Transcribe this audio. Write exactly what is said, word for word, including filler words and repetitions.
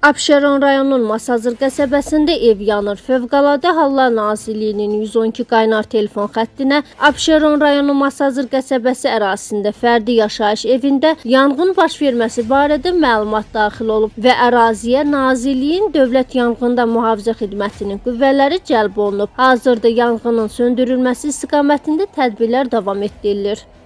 Abşeron rayonunun Masazır qəsəbəsində ev yanır. Fövqəladə Hallar Nazirliyinin yüz on iki qaynar telefon xəttinə Abşeron rayonu Masazır qəsəbəsi ərazisində fərdi yaşayış evində yanğın baş verməsi barədə məlumat daxil olub və əraziyə Nazirliyin Dövlət Yanğından Mühafizə Xidmətinin qüvvələri cəlb olunub. Hazırda yanğının söndürülməsi istiqamətində tədbirlər davam etdirilir.